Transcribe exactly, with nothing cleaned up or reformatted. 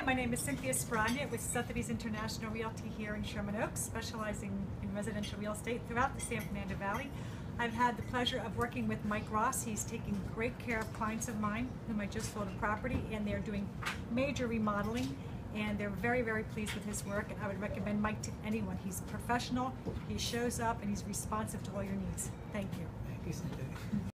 my name is Cynthia Sparagna with Sotheby's International Realty here in Sherman Oaks, specializing in residential real estate throughout the San Fernando Valley. I've had the pleasure of working with Mike Ross. He's taking great care of clients of mine whom I just sold a property, and they're doing major remodeling, and they're very, very pleased with his work, and I would recommend Mike to anyone. He's professional, he shows up, and he's responsive to all your needs. Thank you. Thank you, Cynthia.